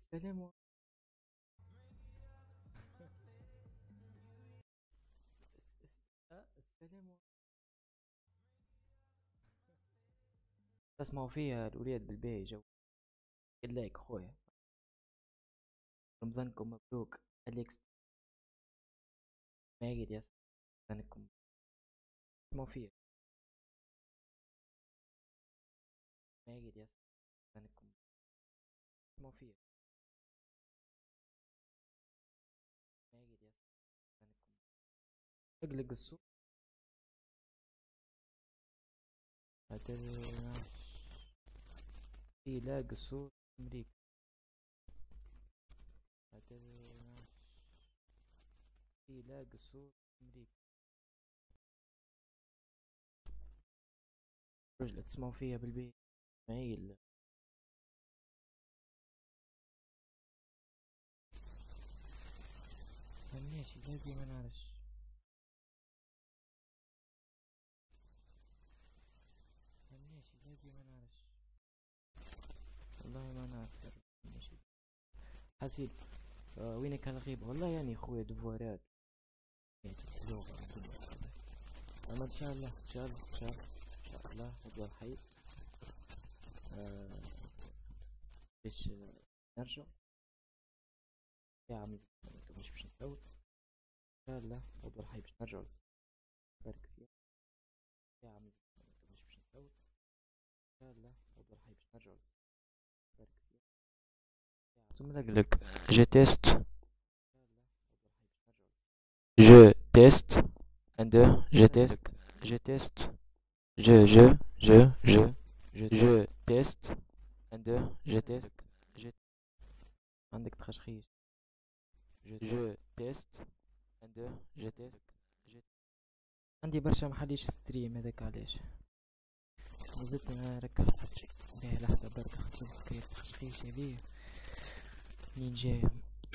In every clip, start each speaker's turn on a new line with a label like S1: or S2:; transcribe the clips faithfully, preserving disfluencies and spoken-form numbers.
S1: السلام السلام. تسمعوا فيها الولاد بالباهي جو. قلاك خويا، رمضانكم مبروك. اليكس ماجد يا صاحبي، رمضانكم. تسمعوا فيها ماجد يا صاحبي، رمضانكم. تسمعوا فيها ماجد يا صاحبي، رمضانكم. اقلق الصوت. هتل في لاق الصوت امريكا. هتل في لاق الصوت امريكا. رجل تسمعوا فيها بالبيت معيل. ماشي لازم ما نعرفش. ماشي لازم ما نعرفش. والله ما نعرف. ماشي حسيب. آه وينك هالغيبة والله يعني خويا دفوارات. اما ان شاء الله ان شاء الله ان شاء الله ان شاء الله نقدر حي. آه باش نرجع يا عمي. مش باش نفوت ان شاء الله نقدر حي باش نرجع. بارك فيك يا عمي. مش باش نفوت ان شاء الله نقدر حي باش نرجع. بارك فيك ثم لك جي تيست. Je teste. Un, deux, je teste. Je teste. Je, je, je, je, je teste. Un, deux, je teste. Je عندك تخشخيش. Je teste. Un, deux, je teste. Je عندي برشا محليش ستريم هذاك علاش زدت ما ركبت حتى باهي لحظة برك خاطر حكاية تخشخيش هذي منين جاية.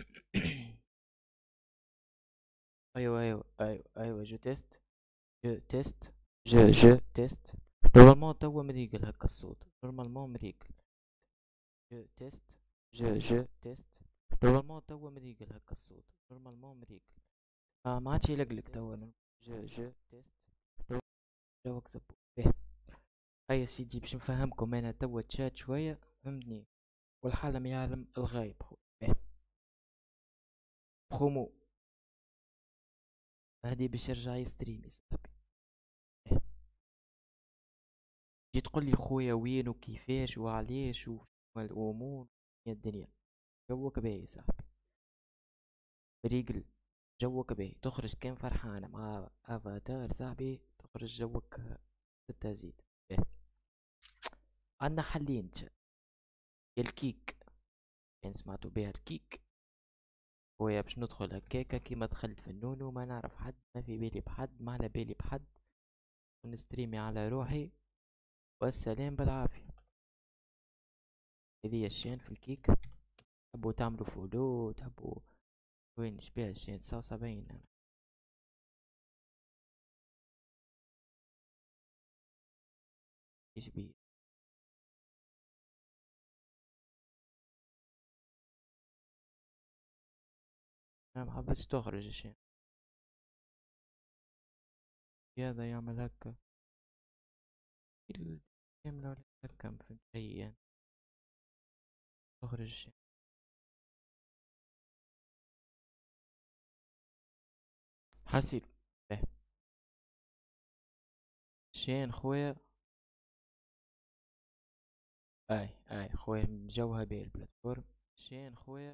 S1: ايوه ايوه ايوه ايوه جو تيست. جو تيست. جو جو تيست. نورمالمون توا مريقل هكا الصوت. نورمالمون مريقل. جو تيست. جو جو تيست. نورمالمون توا مريقل هكا الصوت. نورمالمون مريقل. اه ما عادش يلقلق توا. جو جو تيست. جوك زبون باهي. هيا سيدي باش نفهمكم انا توا تشات شوية فهمتني. والحالة ما يعلم الغايب خو باهي. خومو هادي باش يرجع يستريم يا صاحبي. تجي تقول لي خويا وين وكيفاش وعليش وشنو الامور يا الدنيا. جوك باهي صاحبي. بريقل. جوك باهي تخرج كان فرحانة مع افاتار صاحبي تخرج جوك ستة زيد باهي. عندنا حلين يا الكيك كان سمعتوا بيها الكيك. خويا باش ندخل هكاكا كيما دخلت في النونو ما نعرف حد ما في بالي بحد ما على بالي بحد ونستريمي على روحي والسلام بالعافية. هذي الشين في الكيك. تحبوا تعملوا فولو تحبوا وين شبيها الشين تسعة وسبعين. ايش بيه انا محبتش تخرج الشين. هذا يعمل هكا يعمل ولا هكا ما فهمت شي يعني. تخرج الشين. حسيب باهي. الشين خويا. اي اي خويا جوها باهي البلاتفورم. الشين خويا.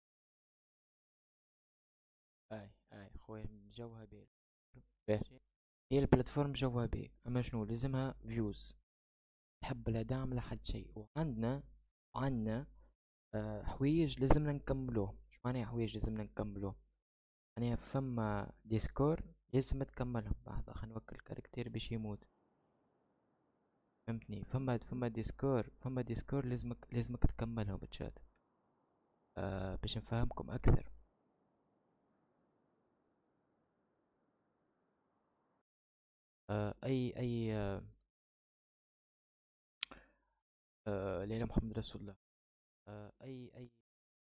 S1: اي اي خويا جوها باهي. باهي. هي البلاتفورم جوها باهي اما شنو لازمها فيوز. تحب لا دعم لا حد شيء وعندنا عندنا آه حويج لازمنا نكملوه. شو معناها حويج لازمنا نكملوه. يعني فما ديسكور لازم تكملهم. لحظة خلينا نوكل الكاركتير باش يموت فهمتني. فما فما ديسكور فما ديسكور لازمك لازمك تكملهم بتشات. آه باش نفهمكم اكثر. آه اي اي آه آه ليلى محمد رسول الله. آه اي اي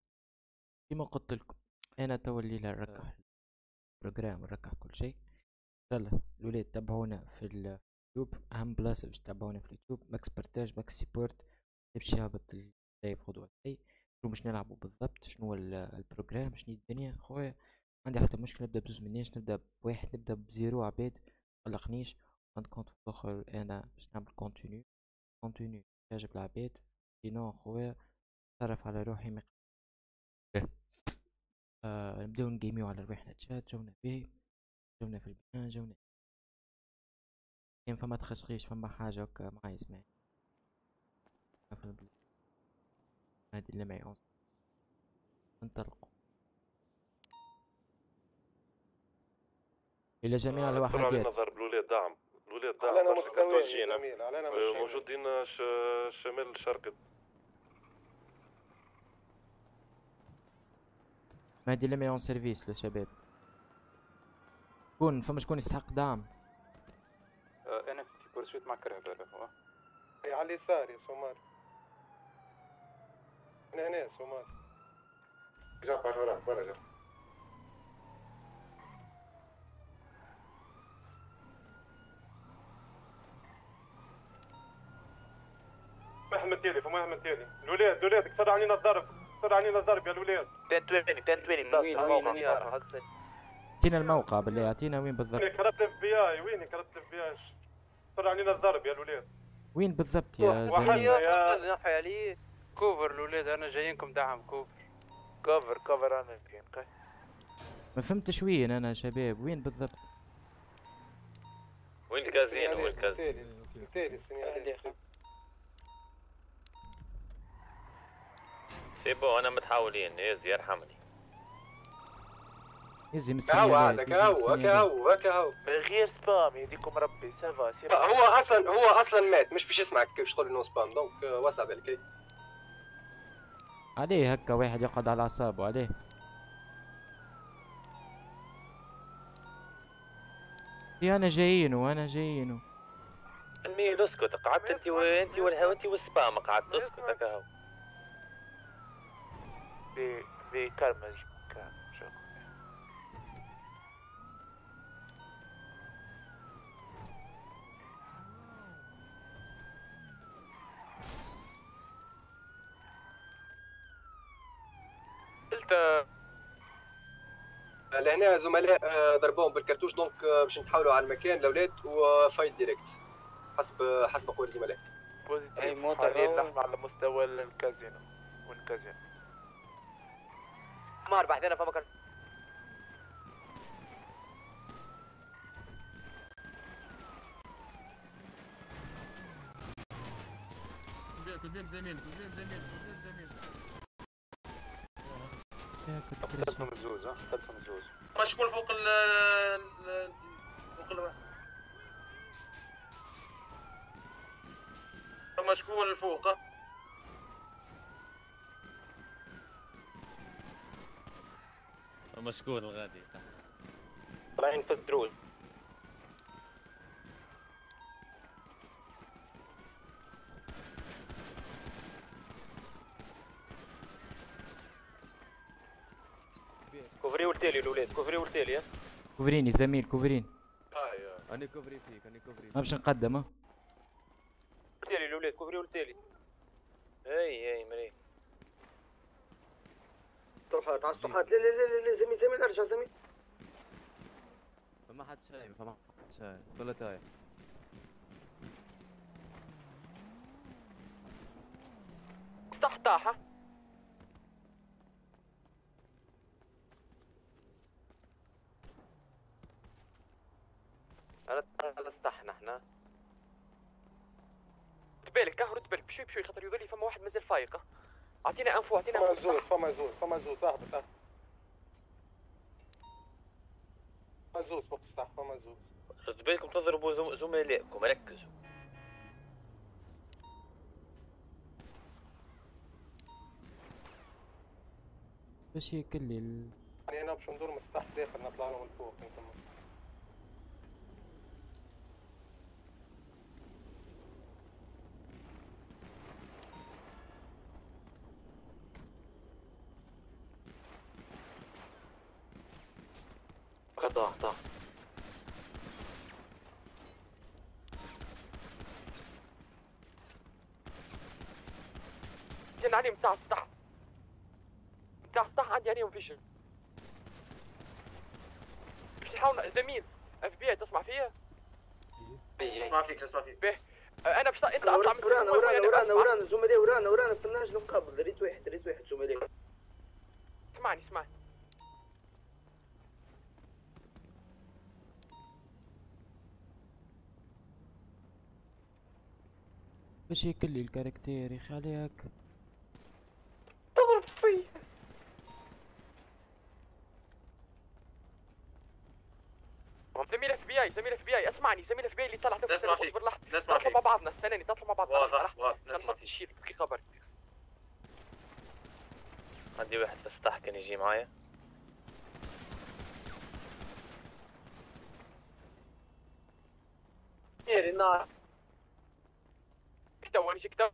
S1: كيما قلت لكم انا تو الليلة نركح البروجرام ونركح كل شيء. ان شاء الله الولاد تابعونا في اليوتيوب، اهم بلاصة باش تابعونا في اليوتيوب ماكس بارتاج ماكس سيبورت. باش يهبط اللايف غدوة الجاي شنو باش نلعبوا بالضبط، شنو البروجرام، شنو الدنيا خويا. ما عندي حتى مشكلة نبدا بزوز منيش، نبدا بواحد، نبدا بزيرو عباد مقلقنيش. عند كونت اخر انا باش نعمل كونتينيو كونتينيو يعجب العباد. سينو خويا نتصرف على روحي مق... آه نبداو نجيميو على رواحنا تشات. جونا باهي، جونا في البنان، جونا كاين فما تخشخيش، فما حاجة هكا معايا يسمعني في البلاد. هادي اللي معي أونس انطلقوا إلى جميع
S2: اكثر علينا
S1: الوحدات.
S2: ضرب الولاد دعم، الولاد دعم
S3: علينا
S2: برشا
S3: مستويين جميل، علينا مستويين
S2: موجودين ش... شمال الشرق.
S1: هادي اللي معي اون سيرفيس للشباب. شكون فما شكون يستحق دعم؟
S4: أه انا في بورسويت مع كرهبة هو
S3: هي على اليسار يا سومار، من هنا يا سومار.
S2: جاب على وراك برا جاب.
S3: محمد تيلي فما محمد تيلي. الولاد الولاد كسر علينا الضرب، كسر علينا الضرب يا الولاد.
S5: مئتين وعشرين مئتين وعشرين
S1: اعطينا الموقع بالله، اعطينا وين بالضبط.
S3: وينك كربت الاف بي اي، وينك كربت الاف بي اي؟ كسر علينا الضرب يا الولاد.
S1: وين بالضبط يا
S3: واحد
S1: زلمة؟
S3: يا
S5: نحي عليه
S4: كوفر الولاد انا جايينكم دعم كوفر
S5: كفر كفر انا كاين قاي.
S1: ما فهمتش وين انا شباب، وين بالضبط؟
S2: وين الكازينو؟ وين الكازينو؟
S3: تيلي تيلي
S2: سيبو انا متحاولين يزي يرحمني.
S1: يزي من
S3: هو
S1: السنيالات.
S3: هذاك هو هكا هو هكا هو.
S5: غير سبام يديكم ربي سافا سير.
S3: هو اصلا هو اصلا مات، مش باش يسمعك كيفاش تقول انه سبام، دونك واسع بالك.
S1: عليه هكا واحد يقعد على اعصابه عليه. يا انا جايينو انا جايينو.
S2: الميل اسكت، قعدت انت وانت والهوا انت والسبام قعدت اسكت هكا هو.
S5: في في كرمج كان شو
S3: قلت لهنا زملاء ضربوهم بالكرتوش، دونك باش نتحولوا على المكان الاولاد وفايت ديريكت حسب حسب قول الزملاء.
S5: بوزيتيف حاليا نحن على مستوى الكازينو والكازينو
S6: ما اربح هنا فما كان
S7: كنت بيك زميل كنت بيك زميل كنت بيك زميل
S4: قتلتهم الزوز ها قتلتهم الزوز.
S3: شكون فوق ال فوق ال فما شكون الفوق؟
S7: فما شكون الغادي
S5: طالعين في الدروز. كوفري والتالي الولاد كوفري والتالي.
S1: كوفريني زميل كوفرين.
S7: انا كوفري فيك انا كوفري
S1: ما باش نقدم. ها
S5: والتالي الولاد كوفري والتالي. اي اي مري
S6: طرحات على الطرحات. لا لا لا لا زميل زميل ارجع زميل.
S7: فما حد شايف فما حد شايف ولا تايه.
S5: طاح طاحه.
S6: انا على السطح نحنا.
S5: بالك اه رد بالك بشوي بشوي خاطر يظل فما واحد مازال فايقه. اعطينا انفو اعطينا
S3: فما
S5: انفو.
S3: زوز فما زوز فما زوز صاحبي صاحبي. فما زوز فوق السطح فما زوز.
S2: رد بالكم تضربوا زملائكم، ركزوا.
S1: باش يكلي ال...
S3: يعني انا باش ندور من السطح داخل نطلع له من فوق انتم.
S8: طاح طاح.
S5: كان عليهم بتاع السطح بتاع السطح عندي عليهم فيشن. باش نحاول زميل اف بي اي تسمع فيا؟
S3: نسمع فيك نسمع فيك.
S5: باهي انت باش انت اطلع من
S6: ورانا ورانا ورانا ورانا الزملاء ورانا ورانا في النهج المقابل. ريت واحد ريت واحد زملاء.
S5: اسمعني اسمعني
S1: باش ياكل لي الكاركتير يا خالي هكا.
S5: تضرب فيا. زميل اف بي اي زميل اف بي اي اسمعني زميل اف بي اي اللي طلع تو
S3: نسمع فيك نسمع
S5: نطلع
S3: فيك.
S5: مع بعضنا استناني نطلع مع بعضنا.
S3: واضح واضح نسمع
S5: نحط
S3: فيك.
S5: الشيء دقيقة برك.
S2: عندي واحد في السطح كان يجي معايا.
S5: يا النار كتو نجي كتو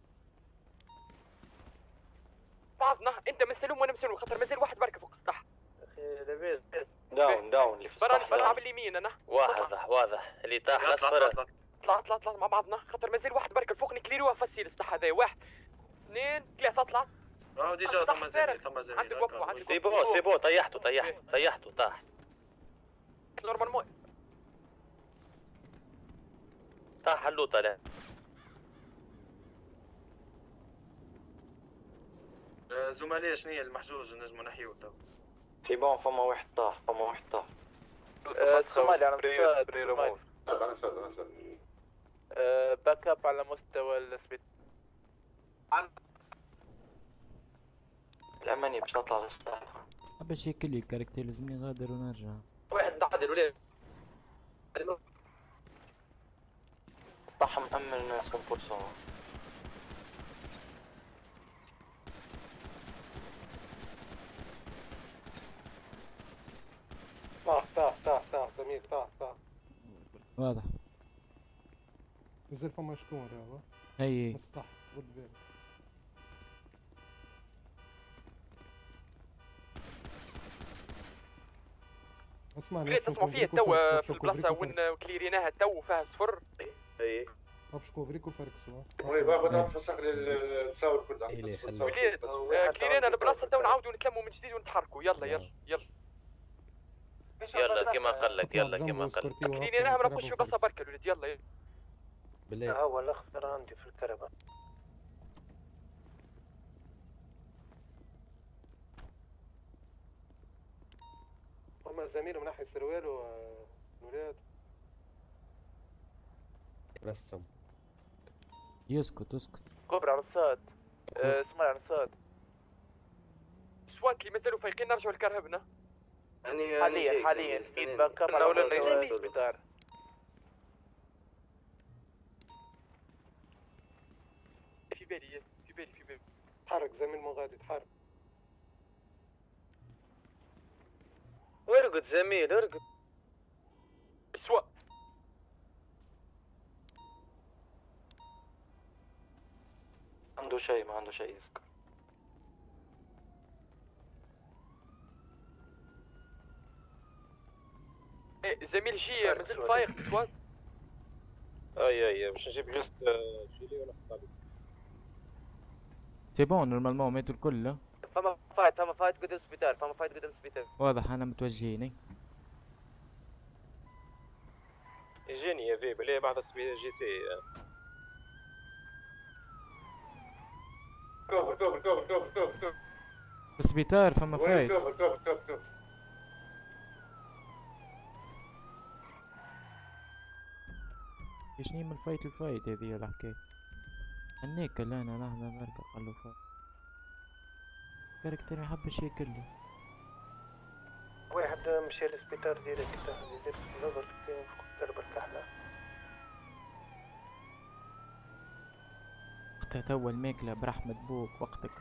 S5: بعضنا. انت مسلوم وانا مسلوم خاطر مازال واحد بركة فوق السطح.
S6: اخي لاباس.
S8: داون داون اللي في
S5: برا
S8: السطح.
S5: برا باليمين انا.
S2: واضح واضح اللي طاح
S3: اطلع
S2: الاصفر.
S3: اطلع
S5: طلع طلع طلع مع بعضنا خاطر مازال واحد بركة الفوق نكليروها فسي السطح هذا. واحد اثنين ثلاثة اطلع.
S3: اه ديجا ثم زميل ثم زميل.
S5: عندك وقفة عندك
S2: سي بون سي بون طيحته طيحته طيحته طاح.
S5: نورمالمون
S2: طاح اللوطة لا.
S3: زملاء شنو هي المحجوج نجمو نحيو تو؟
S8: في بون فما واحد طاح فما واحد طاح.
S9: سومالي على مستوى سومالي.
S10: انا ساد انا ساد.
S9: باك اب على مستوى السبيت.
S8: الأماني باش نطلع للسطح.
S1: باش ياكل لي الكاركتير لازمني نغادر ونرجع.
S3: واحد نعدل ولا
S8: السطح مأمن مية بالمية.
S10: طاح طاح طاح طاح زميل طاح طاح.
S1: واضح.
S10: مازال فما شكون راهو؟
S1: هي
S10: مسطح رد بالك. اسمع
S5: بليت تسمعوا فيا توا في البلاصة وين كليريناها تو فيها صفر.
S3: اي
S10: ابش كوفريكو فركسوا. وي بابا نفسخ التصاور كله.
S5: بليت كليرينا البلاصة تو نعاودوا نتلموا من جديد ونتحركوا. يلا يلا يلا
S2: يلا كيما قال لك يلا كيما قال لك.
S5: كليريناها ما نبقوش في بلاصة بركة الولد. يلا يلا
S6: بالله هو الاخضر عندي في الكربة.
S10: هما زميله من ناحية سروال وولاد. رسم.
S1: يسكت اسكت.
S9: كوبر على الصاد. اسمع على الصاد.
S5: سوانت اللي مازالوا فايقين نرجعوا لكرهبنا.
S6: يعني
S9: حاليا حاليا سبيد باك اب على مستوى السبيطار.
S5: في بالي في بالي في بالي.
S10: تحرك زميل مو غادي تحرك.
S2: ارقد زميل ارقد.
S5: سوا
S8: عنده شيء ما عنده شيء يذكر.
S5: إيه زميل جي مازال فايق سوا.
S2: اي اي باش نجيب جوست جيلي ولا خطابي.
S1: سي بون نورمالمون ماتوا الكل لا؟
S6: فما فايت فما فايت قدام السبيطار فما فايت قدام السبيطار.
S1: واضح انا متوجهين.
S2: يجيني يا فيب ليه بعد السبي جي سي.
S10: كوفر كوفر كوفر كوفر كوفر كوفر.
S1: في السبيطار فما فايت.
S10: كوفر كوفر كوفر كوفر.
S1: شنو من الفايت الفايت هذه الحكاية. هنيك لا انا لحظة بركة قالوا فايت. كاركتر ما حبش ياكل لي.
S6: واحد مشى للسبيطار ديريكت زيد نظر فوق الكربة ارتحنا.
S1: وقتها توا الماكلة برحمة بوك وقتك.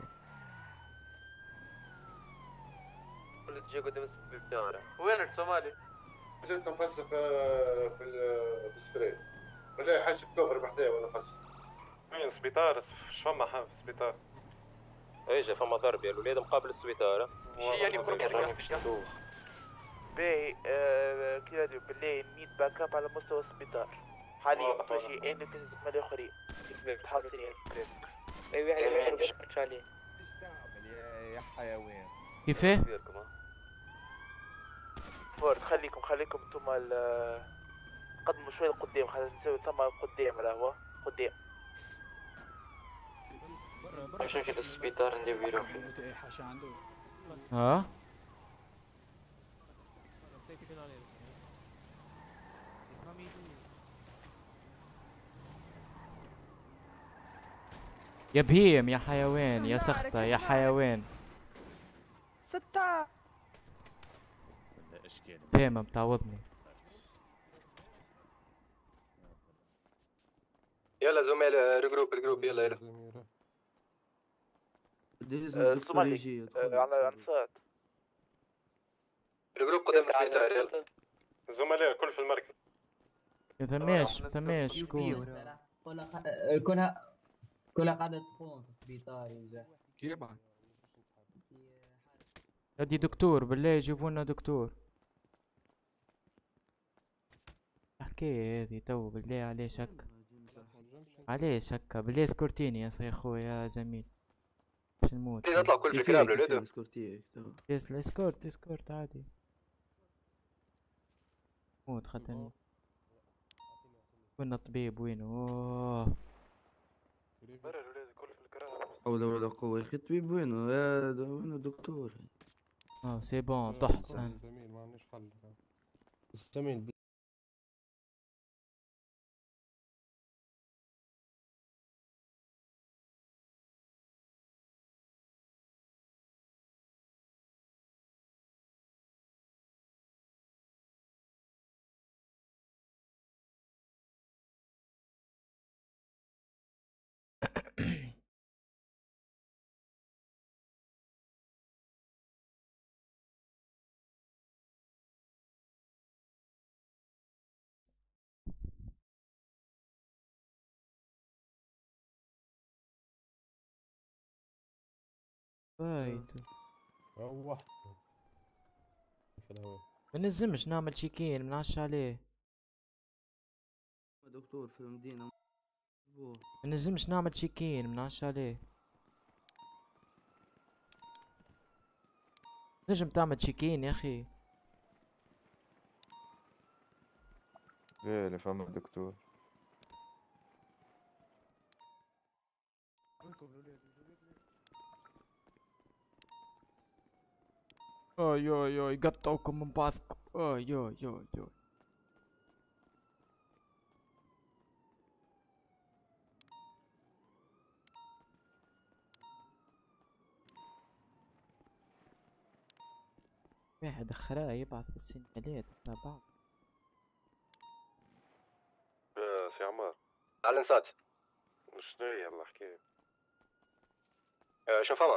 S6: ولد جا قدام السبيطار.
S9: وين الصومالي؟
S10: زلت مفسخ في السبراي. ولا حاجة كوفر بحذايا ولا فسخ.
S4: وين السبيطار؟ شفما حا في السبيطار.
S2: ايجا فما ضرب يا الولاد مقابل السبيطار.
S5: شي يعني قرب
S8: راني باش ندوخ.
S9: باهي آه كيلاديو بالله نيد باك اب على مستوى السبيطار حاليا متوجهين لكنزة الاخرين حاصلين.
S6: اي واحد يخرج عليه
S11: يا حيوان.
S1: كيفاه؟
S9: فورد خليكم خليكم انتم قدموا شوي لقدام، خلينا نسوي ثم قدام راهو قدام.
S8: باش نمشي للسبيطار ندير روحي.
S1: ها؟ يا بهيم يا حيوان يا سخطة يا حيوان.
S12: ستة
S1: بهيمة متعوضني.
S3: يلا زملاء ريجروب ريجروب يلا يلا.
S9: الصومالي على انصات
S3: ريجروب قدام السبيطار يلا.
S10: زملاء الكل في المركز.
S1: ما ثماش ما ثماش شكون.
S13: كلها كلها قاعدة تخون في السبيطار يا
S7: كيبعد.
S1: هادي دكتور بالله يجيبوا لنا دكتور. حكاية هادي تو بالله علاش هكا؟ علاش هكا؟ بالله سكورتيني يا يا خويا يا زميل. باش نموت.
S3: نطلعوا كل في كلاب الولاد.
S1: يس اسكورت اسكورت عادي. موت خاطرني. وين الطبيب وينه؟ اوه
S4: برا الولاد الكل في الكراسي.
S11: حول ولا قوة يا اخي الطبيب وينه؟ يا وينه الدكتور؟
S1: اه سي بون تحفة.
S10: زميل ما عندناش حل. زميل
S1: فايت.
S10: روحت في الهواء.
S1: ما نجمش نعمل تشيكين منعش عليه.
S11: دكتور في المدينة.
S1: ما نجمش نعمل تشيكين منعش عليه. نجم تعمل تشيكين يا اخي.
S14: جاي فما دكتور. اوي اوي اوي قطعوكم من بعضكم. اوي اوي اوي اوي. واحد اخراه يبعث في السنتالات على بعض.
S10: يا سي عمار.
S3: على الانصات.
S10: شنو هي الحكاية؟
S3: شو فما؟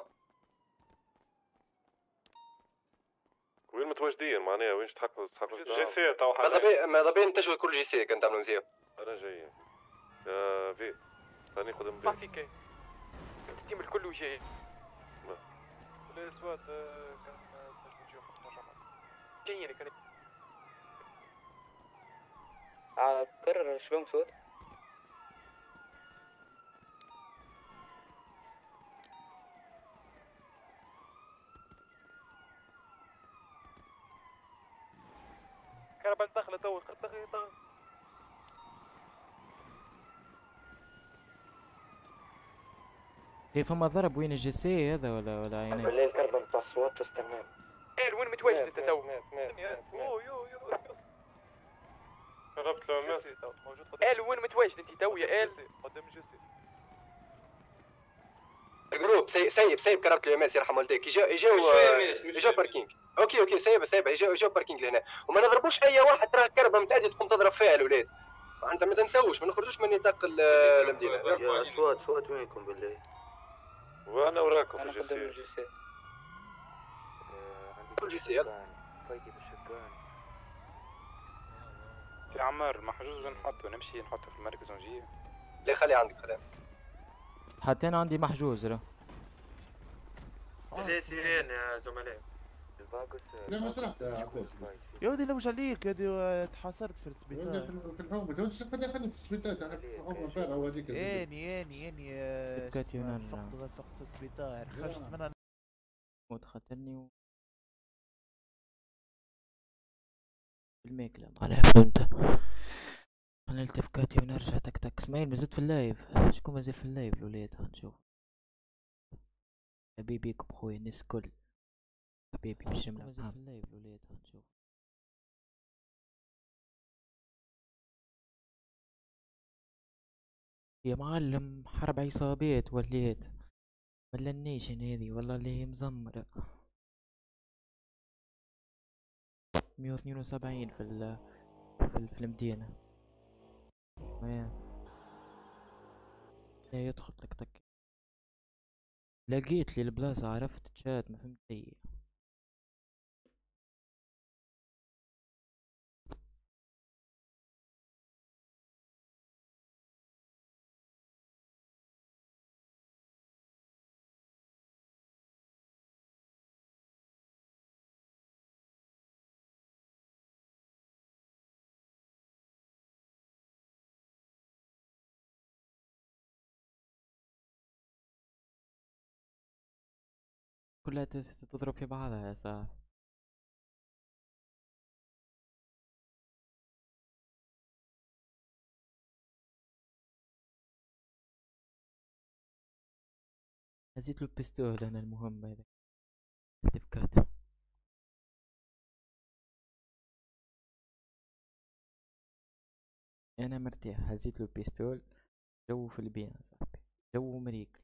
S10: وين متواجدين معناها وين تحققوا تحققوا جي سي تو حاليا.
S3: ماذا بيا ماذا بيا نتجهوا كل جي سي كان تعملوا مزيان.
S10: انا جاي. يا في ثاني قدام بي.
S5: بعطيك ايه. التيم الكل جاي.
S4: لا سوات كان تجيو خمسة عشر.
S5: جايين كان.
S6: اه كرر شباب مسود.
S4: كربل دخل تو دخل دخل.
S1: كيف فما ضرب وين الجي سي هذا ولا ولا عيني؟
S8: بالله الكربة نتاع الصوات تستمر.
S5: ايه وين متواجد انت تو؟
S4: اوه يو يو.
S10: قربت له الناس.
S4: موجود قدام.
S5: ايه وين متواجد انت تو يا ايه؟
S4: قدام الجسي.
S3: الجروب سيب سيب سيب كربت له ماس يرحم والديك يجاو يجاو يجاو باركينج. اوكي اوكي سيب سيب يجاو يجاو باركينج لهنا وما نضربوش اي واحد ترى الكربه متعدي تقوم تضرب فيها الاولاد. انت ما تنسوش ما نخرجوش من نطاق المدينه.
S11: يا اصوات صوت وينكم بالله؟
S10: وانا وراكم
S6: انا قدام الجي سي.
S3: كل جي سي يلا.
S4: في عمار محجوز نحطه نمشي نحطه في المركز ونجي.
S3: لا خلي عندك خلي.
S1: حتى انا عندي محجوز راه.
S2: ليه سيرين يا زملاء.
S10: لا ما سرحت يا عباس.
S9: يا ودي لو جاليك يا ودي تحاصرت في السبيطار.
S10: في الحومه تو خليني خليني في السبيطار تعرف في الحومه فارغه وهذيك.
S9: اني اني اني
S1: بكات يونان
S9: فقت فقت في السبيطار خرجت منها
S1: موت خاطرني و... الماكلة معناها فهمت. انا التفكاتي ونرجع تك تك. اسماعيل مازلت في اللايف؟ شكون مازال في اللايف الولاد؟ هنشوف. حبيبيكم خويا الناس الكل حبيبي بالجملة مازال في اللايف الولاد؟ هنشوف. يا معلم حرب عصابات وليت ولا النيشن هذي والله اللي هي مزمرة. مية واثنين وسبعين في ال في, في المدينة. لا يدخل تك تك. لقيت لي البلاصة عرفت تشات ما فهمت هي. كلها تضرب في بعضها يا صاحبي. هزيت له البستول انا المهم هذا الدبكات. انا مرتاح هزيت له البستول. جو في البيان صاحبي جو مريق.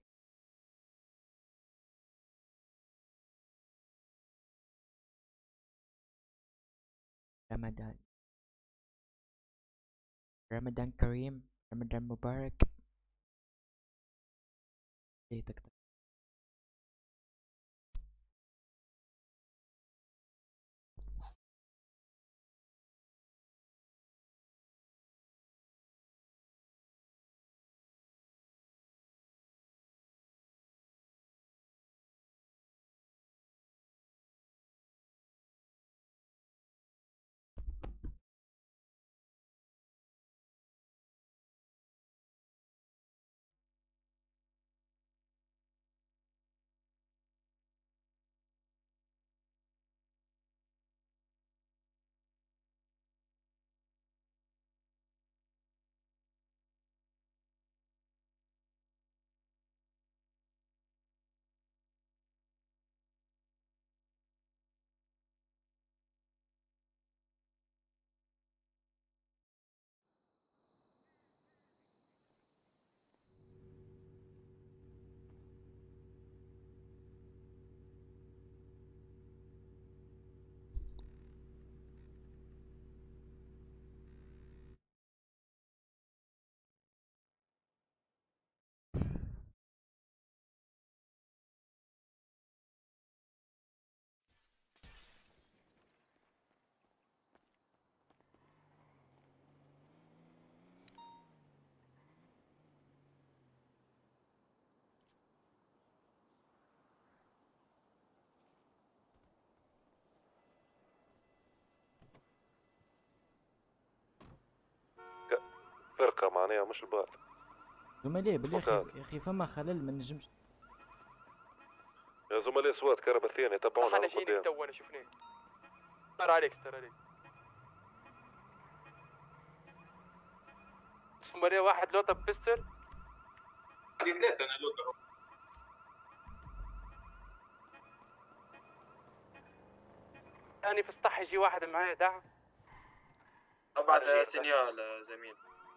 S1: رمضان رمضان كريم رمضان مبارك. ليتك
S2: فرقة معناها مش الباط.
S1: زملاء بالاخي يا اخي فما خلل ما نجمش.
S2: يا زملاء صوات كهرباء الثاني تبعونا.
S5: انا جيني تو انا شفناه. استر عليك استر عليك. زملاء واحد لوطة بستر.
S3: عندي ثلاثة انا لوطة.
S5: ثاني في السطح يجي واحد معايا دعم.
S3: ابعد سينيال زميل.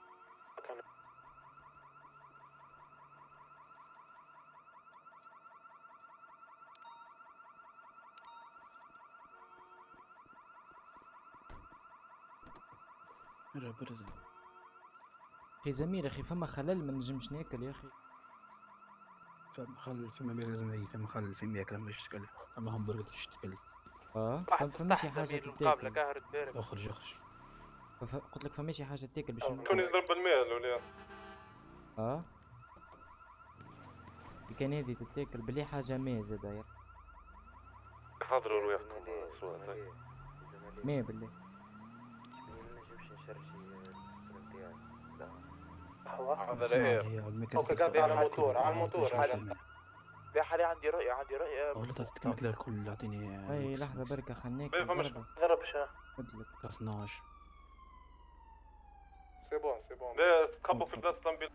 S1: اخي زميل اخي فما خلل ما نجمش ناكل يا اخي.
S11: فما خلل فما ما لازم فما خلل فما ياكل مش تكلم. فما همبرجر تشتكل.
S1: اه فماشي حاجة تاكل.
S11: اخرج اخرج.
S1: فف... قلت لك فماشي حاجة تاكل باش
S2: كون يضرب المال ولا.
S1: اه كان هذي تتاكل بلي حاجة ما زادا يا
S10: حاضروا رواحكم سواء.
S1: مية بالله.
S3: هذا الاير. اوكي قاعد على الموتور على الموتور هذا.
S9: لا حاليا عندي رؤية عندي رؤية.
S11: والله تتكلم للكل يعطيني.
S1: اي لحظة بركة خليك.
S3: ضربش ها.
S11: اثناعش.
S10: سي بون سي بون. لا تخبوا في بلاصة الامبيل.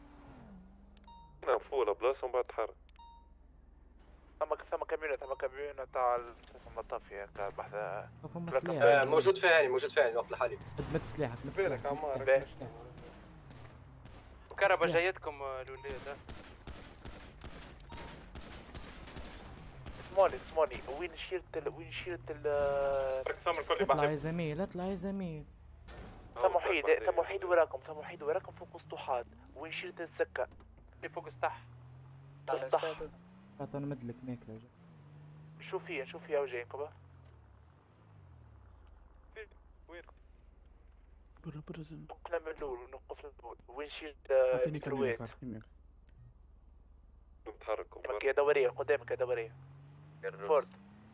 S10: مقفولة بلاصة ومن بعد تحرك.
S9: ثم ثم كاميرا ثم كاميرا تاع المطافي هكا بحث.
S1: فما سلاح.
S3: موجود فيها هاني موجود فيها هاني الوقت الحالي.
S1: مد سلاحك مد سلاحك.
S5: كهرباء جايتكم الولاد.
S9: اسموني اسموني وين شيرت ال... وين شيرت ال
S1: اطلع يا زميل اطلع يا زميل.
S9: ثم وحيد ثم وحيد وراكم ثم وحيد وراكم فوق اسطوحات. وين شيرت السكة
S5: اللي فوق السطح.
S9: السطح.
S1: اعطينا مدلك ماكلة.
S9: شوف فيها شوف فيها وجايكم.
S5: وين؟
S11: برا برا زين.
S9: نقفنا من الاول ونوقف من الاول. وين شيرت
S11: اعطيني كاميرا اعطيني
S10: نتحركوا.
S9: مكية دورية قدامك يا دورية. فورد.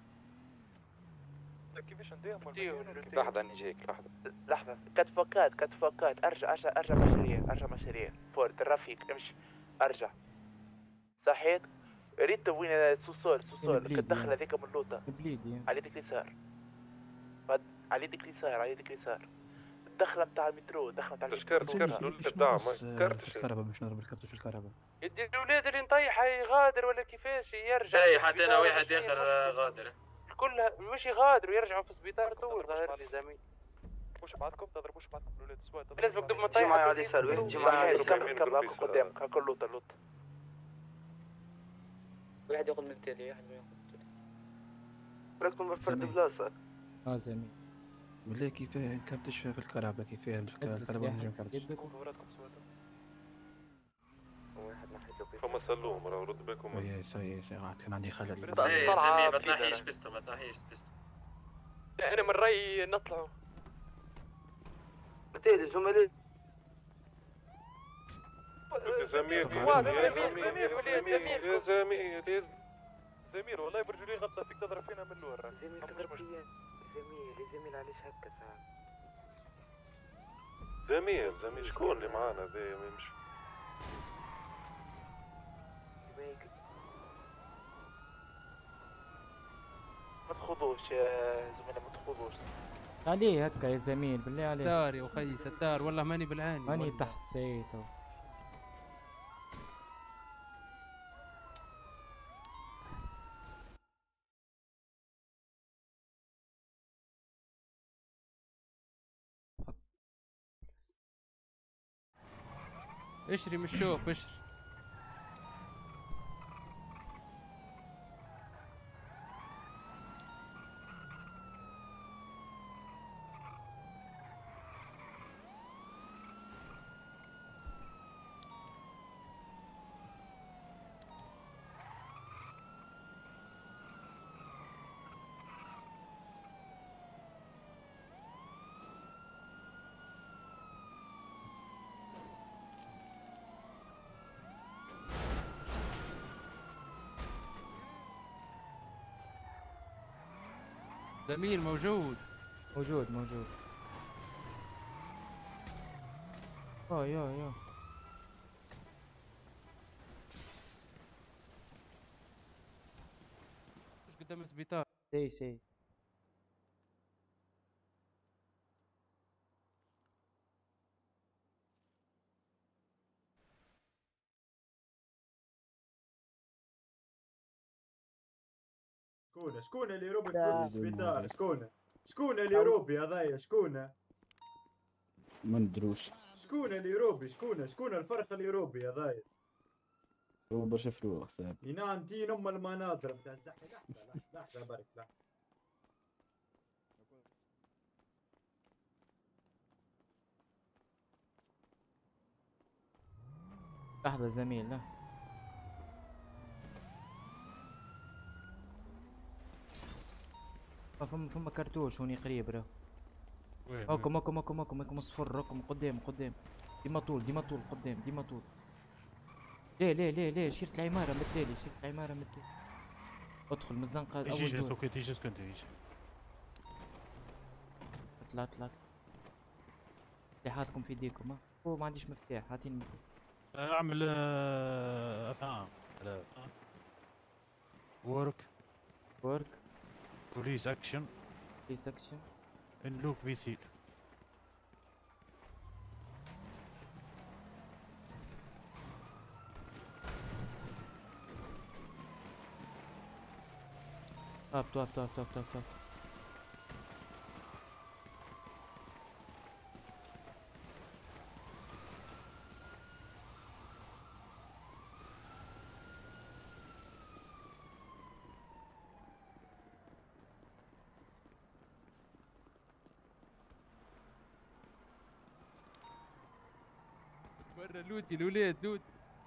S5: كيفاش ندير؟
S4: لحظة اني جايك لحظة.
S9: لحظة كتفكات كتفكات ارجع ارجع ارجع مشاريع ارجع مشاريع. فورد الرفيق امشي ارجع. صحيت؟ ريت وين سوسول سوسول كتدخل هذيك من اللوطة.
S1: بليدي.
S9: على يدك اليسار. على يدك اليسار على يدك اليسار. الدخلة نتاع المترو الدخلة نتاع المترو.
S10: تشكرت تشكرت دول الدعم ما كرتش.
S11: الكهرباء باش نضرب الكرتوش في الكهرباء.
S5: يدي الولاد اللي نطيح يغادر ولا كيفاش يرجع؟
S3: اي حطينا واحد اخر غادر.
S5: الكل مش يغادروا يرجعوا في السبيطار تو ظاهر لي زميل.
S4: مش بعضكم تضربوش بعضكم الولاد سوا.
S5: لازم قبل ما نطيح.
S6: جي معايا على اليسار واحد جي معايا على اليسار.
S9: كم هاكا قدامك هاكا اللوطة اللوطة.
S6: واحد ياخذ من التالي واحد ياخذ من التالي. راكم فرد بلاصة.
S1: اه زميل.
S11: بالله كيفاه نكرتش في الكهرباء كيفاه الكهرباء نجم نكرتش.
S6: واحد ناحية
S10: فما سلوم راه رد بالكم.
S11: اي سي سي كان عندي خلل.
S5: طلعة
S3: ما تنحيش بيستو ما تنحيش بيستو.
S5: لا انا من رايي نطلعوا.
S6: التالي زملاء.
S10: يا زميل يا زميل يا زميل يا
S4: زميل والله برجولي غلطة فيك تضرب فينا من اللور.
S6: زميل تضرب فيا. زميل يا زميل علاش هكا ساعة؟
S10: زميل زميل شكون اللي معانا ذا ما يمشي؟
S9: ما تخوضوش يا زميلي ما تخوضوش.
S1: عليه هكا يا زميل بالله عليك.
S15: ستار يا اخي ستار والله ماني بالعاني.
S1: ماني تحت سيتو.
S15: اشري من الشوف اشري. زميل موجود
S1: موجود موجود. اه يا يا
S15: مش قدام السبيطار.
S1: سي سي
S16: شكون شكون اللي يروبي في وسط السبيطار؟ شكون شكون اللي يروبي هذايا؟ شكون
S11: ما ندروش.
S16: شكون اللي يروبي؟ شكون شكون الفرخ اللي يروبي هذايا؟
S11: هو برشا فلوس صاحبي.
S16: ينام تين ام المناظر بتاع الزحي. لحظه لحظه برك لحظه.
S1: لحظة زميل لا فما فما كرتوش هوني قريب راه. هاكم هاكم هاكم هاكم هاكم اصفر هاكم قدام قدام. ديما طول ديما طول قدام ديما طول. ليه ليه ليه ليه شيرت العمارة من التالي شيرت العمارة من التالي. ادخل من الزنقة
S17: يجي
S1: اول
S17: يجي
S1: دور.
S17: سوكي تيجي اسكت يجي.
S1: اطلع اطلع. مفتاحاتكم في ايديكم ها. هو ما عنديش مفتاح، هاتيني مفتاح.
S17: اعمل افعام. لا ورك
S1: ورك
S17: بوليس اكشن
S1: بوليس اكشن
S17: انلوك في سي.
S1: طاب طاب طاب طاب طاب طاب.
S15: برا لوتي الولاد لوت.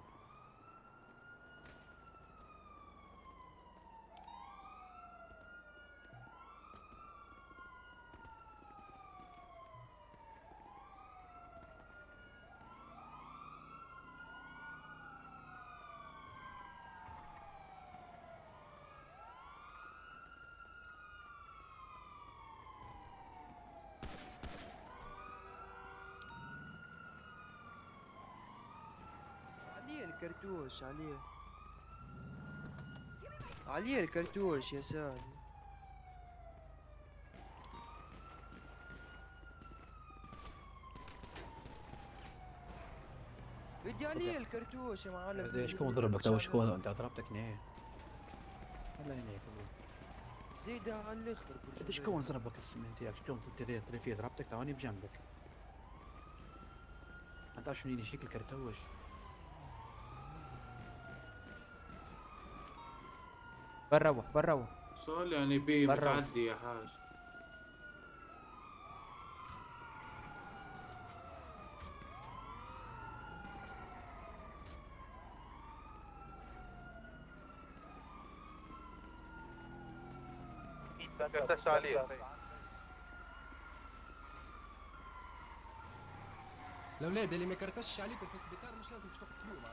S18: عليه الكرتوش عليه عليه الكرتوش يا سالم. بدي عليه الكرتوش يا معلم.
S11: شكون ضربك تو؟ شكون انت ضربتك نيه؟ والله هنيك
S18: زيدها على الاخر.
S11: انت شكون ضربك السمنت؟ شكون تدري فيه ضربتك توني بجنبك. ما تعرفش منين يجيك الكرتوش.
S1: بنروح بنروح.
S19: سؤال يعني بي متعدي يا حاج.
S9: كرتش عليه.
S20: الاولاد اللي ما كرتش عليكم في السبيطار مش لازم تقتلوهم.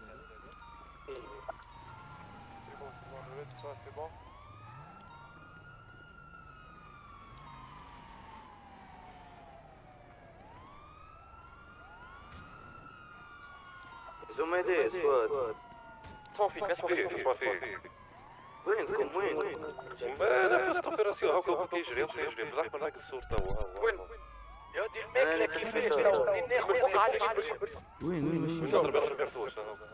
S9: زملاء سواد
S2: صافي كاسبي صافي.
S9: وينكم وين؟
S2: انا في الاوبيراسيون هاكا هاكا يجري يجري بزاف من هاك الصور توا. وين؟
S9: يا دي الماكله كيفاش تو ناخذ فوق عليك.
S11: وين وين ماشي؟
S2: نضرب الكرتوش.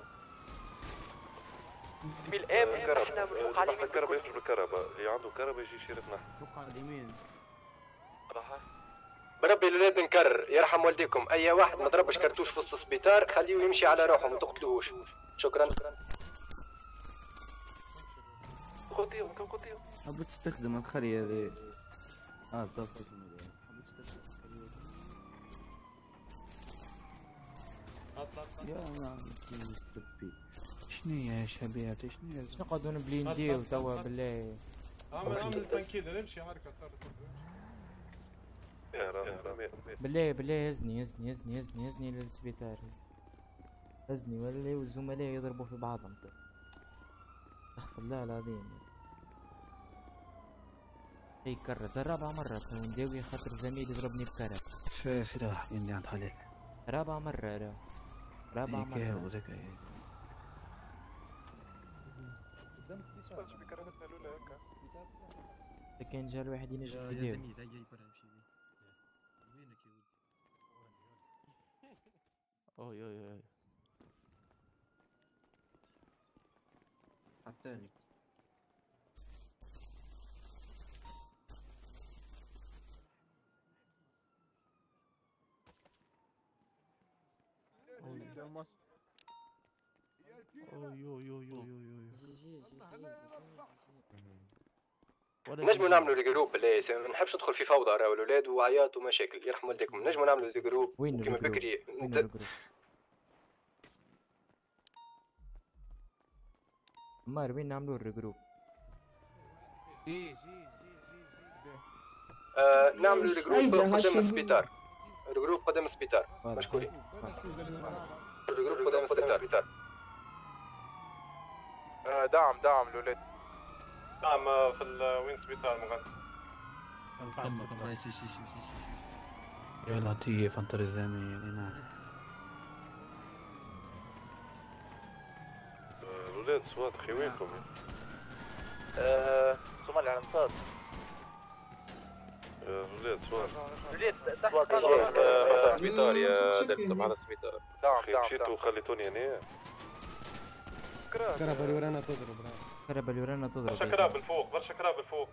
S9: بالام احنا فوق على اليمين.
S2: الكهرباء يخرج بالكهرباء، اللي عنده كهرباء يجي يشيرتنا.
S20: فوق على اليمين.
S3: بربي الولاد نكرر يرحم والديكم، اي واحد ما ضربش كرتوش في وسط السبيطار خليه يمشي على روحه ما تقتلوهوش. شكرا.
S2: خذيهم كم خذيهم.
S20: حبيت تستخدم الخري هذه. اه بالضبط. حبيت تستخدم يا ما السبي. شنو يا شبيات شنو يا
S1: شنو نقعدوا نبلينديو توا بالله.
S17: اعمل اعمل تنكيد نمشي حركه صارت.
S1: بالله بالله هزني هزني هزني هزني هزني للسبيطار. هزني ولا والزملاء يضربوا في بعضهم. استغفر الله العظيم. اي كرز الرابعة مرة تو نداوي خاطر زميلي ضربني بكرة.
S11: شو سلاح اللي عند خليل؟
S1: رابعة مرة راه رابعة مرة.
S11: ايه وذاك ايه.
S1: كان جا الواحد ينجم
S16: يا
S1: يدير.
S16: زميل هيا هيا برا نمشي بيه. وينك يا ولدي؟
S20: اوي اوي اوي. الثاني.
S3: نجموا نعملوا لي جروب بالله، ما نحبش ندخل في فوضى راهو الاولاد وعياط ومشاكل يرحم والديكم. نجموا نعملوا لي جروب كيما بكري.
S1: وين الجروب؟ عمار وين نعملوا الجروب؟
S3: آه نعملوا الجروب قدام السبيطار. الجروب قدام السبيطار مشكورين. الجروب قدام السبيطار.
S9: دعم دعم الولاد.
S3: نعم في ال- وين سبيطار مغني.
S11: ثم ثم شي شي شي شي يا لطيف انطر الزميل. نعم
S10: الولاد سواد خي وينكم؟
S9: ااا صومالي على مصاد.
S10: الولاد سواد.
S9: الولاد تحت
S2: سبيطار يا دلتم على السبيطار.
S9: دعم
S10: خي
S9: دعم
S10: مشيتوا وخليتوني هنا.
S15: كرهبة اللي ورانا تضرب.
S1: كرهبة اللي ورانا تضرب.
S3: برشا كراب الفوق برشا كراب الفوق.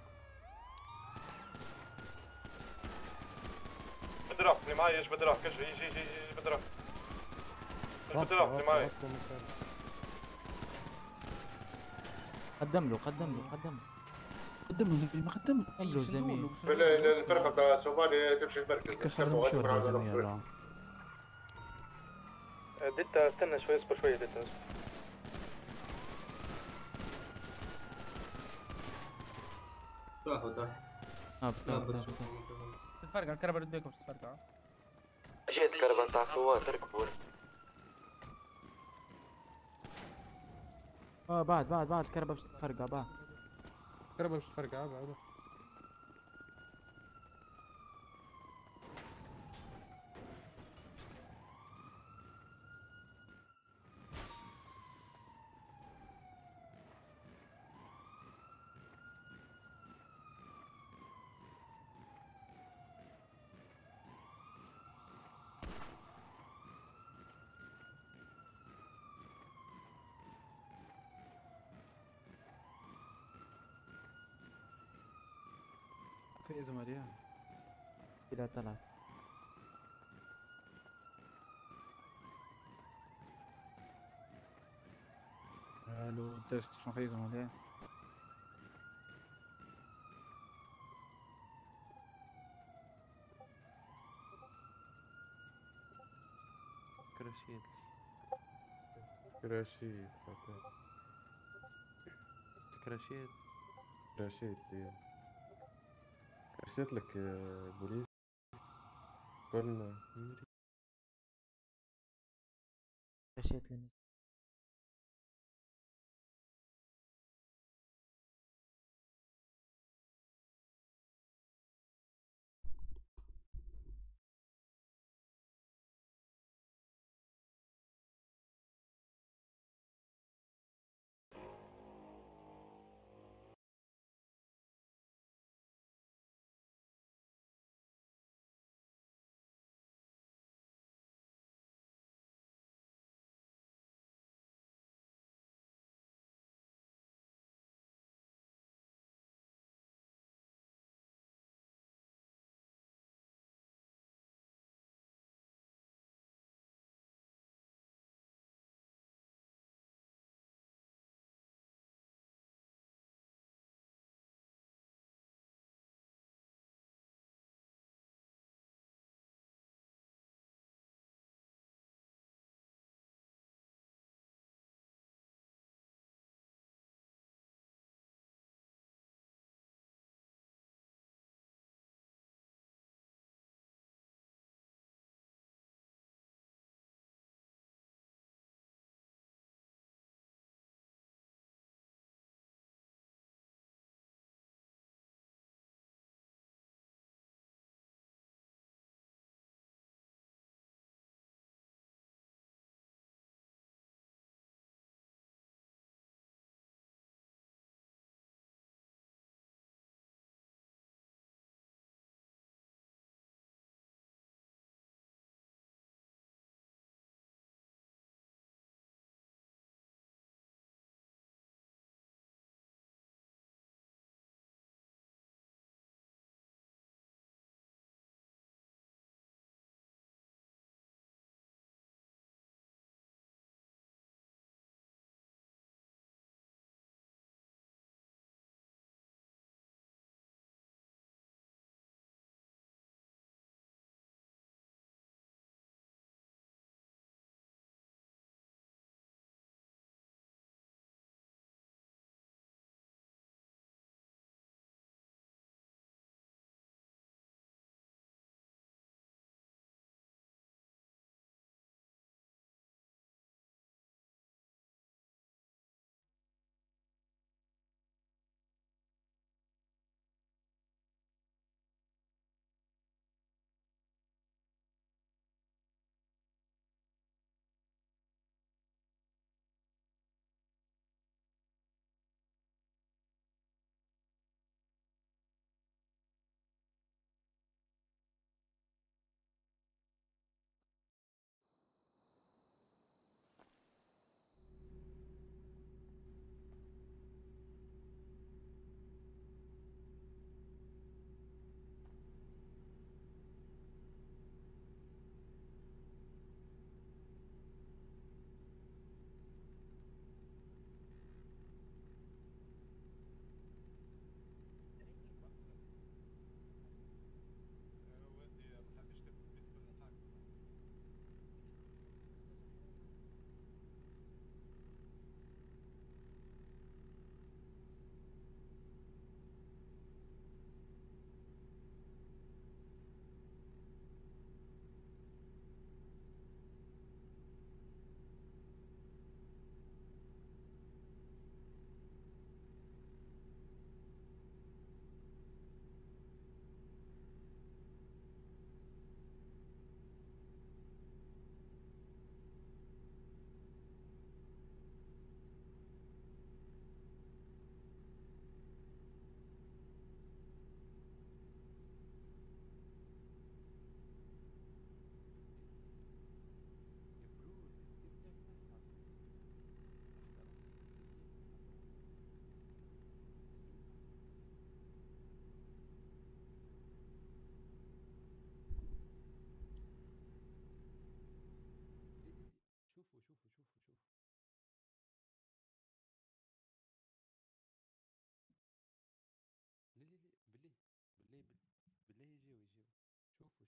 S3: بدراك اللي معايا ايش بدراك اجري يجي يجي يجي بدراك. بدراك اللي معايا.
S1: قدم له قدم له قدم له
S11: قدم له زميل ما قدم
S1: قدم له زميل.
S10: الفرقة بتاع صومالي تمشي المركز.
S11: كسر مشوار يا زميل.
S3: ديتا استنى شوي اصبر شوي ديتا.
S19: تاخذ تاخذ.
S1: اه بتاع
S15: استفرقع الكربة اللي قدامكم استفرقع.
S8: جيت كربة نتاع صوات ركبوا.
S1: اه بعد بعد بعد الكرهبة باش تتفرقع بعد.
S15: الكربة مش تفرقع بعد.
S11: في زمالي
S1: إلى طلعت.
S11: الو درس تسمع في زمالي.
S15: كراشيت
S4: كراشيت فتاة.
S15: كراشيت
S4: كراشيت لي كرشيت لك يا بوليس. قلنا
S1: مشيت لنا.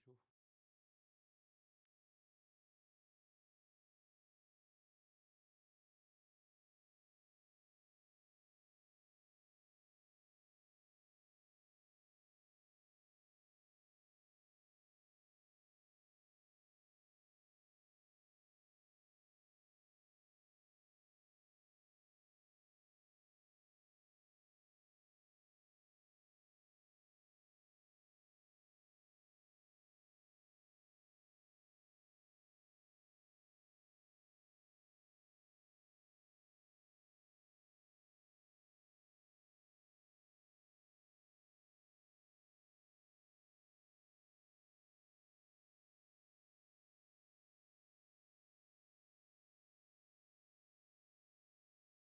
S11: نشوف